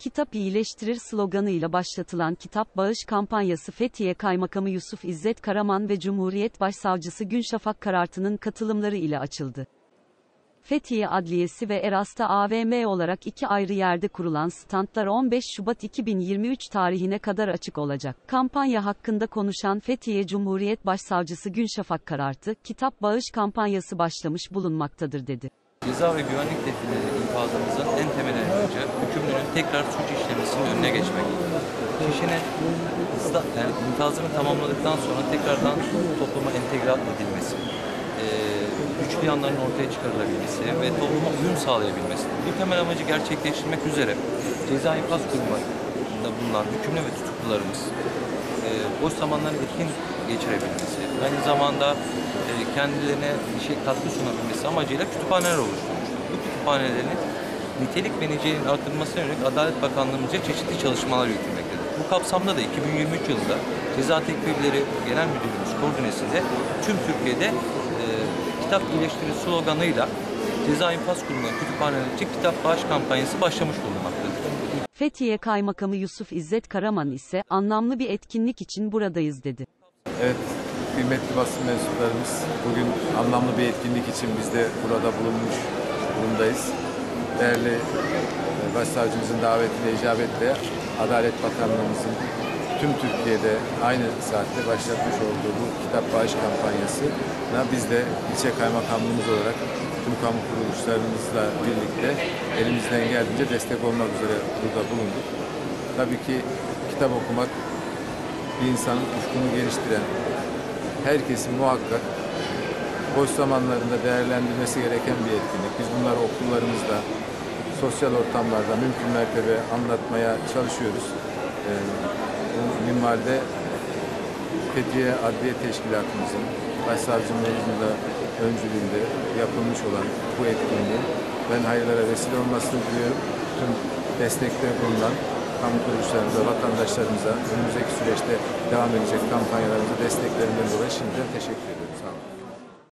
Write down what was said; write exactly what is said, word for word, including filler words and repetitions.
Kitap iyileştirir sloganıyla başlatılan kitap bağış kampanyası Fethiye Kaymakamı Yusuf İzzet Karaman ve Cumhuriyet Başsavcısı Günşafak Karartı'nın katılımları ile açıldı. Fethiye Adliyesi ve Eras'ta A V M olarak iki ayrı yerde kurulan standlar on beş Şubat iki bin yirmi üç tarihine kadar açık olacak. Kampanya hakkında konuşan Fethiye Cumhuriyet Başsavcısı Günşafak Karartı, kitap bağış kampanyası başlamış bulunmaktadır dedi. Ceza ve güvenlik tedbirleri infazımızın en temel amacı hükümlünün tekrar suç işlemesinin önüne geçmek. Kişinin yani infazını tamamladıktan sonra tekrardan topluma entegre edilmesi, e, güçlü yanların ortaya çıkarılabilmesi ve topluma uyum sağlayabilmesi. Bu temel amacı gerçekleştirmek üzere Ceza İnfaz Kurumu'nda bulunan hükümlü ve tutuklularımız e, boş zamanlarını etkin geçirebilmesi, aynı zamanda e, kendilerine bir şey katkı sunabilmesi amacıyla kütüphaneler oluşturmuş. Bu kütüphanelerin nitelik ve niceliğin artırılmasına yönelik Adalet Bakanlığımızca çeşitli çalışmalar yürütülmektedir. Bu kapsamda da iki bin yirmi üç yılında Ceza Tekbirleri Genel Müdürlüğümüz koordinesinde tüm Türkiye'de e, kitap iyileştirir sloganıyla Ceza İnfaz Kurumu'na kütüphaneler için kitap bağış kampanyası başlamış bulunmaktadır. Fethiye Kaymakamı Yusuf İzzet Karaman ise anlamlı bir etkinlik için buradayız dedi. Evet, kıymetli basın mensuplarımız, bugün anlamlı bir etkinlik için biz de burada bulunmuş durumdayız. Değerli Başsavcımızın davetine icabetle Adalet Bakanlığımızın tüm Türkiye'de aynı saatte başlatmış olduğu bu kitap bağış kampanyasına biz de ilçe kaymakamlığımız olarak tüm kamu kuruluşlarımızla birlikte elimizden geldiğince destek olmak üzere burada bulunduk. Tabii ki kitap okumak bir insanın ufkunu geliştiren, herkesin muhakkak boş zamanlarında değerlendirmesi gereken bir etkinlik. Biz bunları okullarımızda, sosyal ortamlarda mümkün mertebe anlatmaya çalışıyoruz. Ee, bu minvalde Fethiye Adliye Teşkilatımızın, Başsavcılığımızın da öncülüğünde yapılmış olan bu etkinliğin ben hayırlara vesile olmasını diliyorum. Tüm destekte bulunan kamu kuruluşlarımıza, vatandaşlarımıza önümüzdeki süreçte devam edecek kampanyalarımıza desteklerinden dolayı şimdiden teşekkür ediyorum. Sağ olun.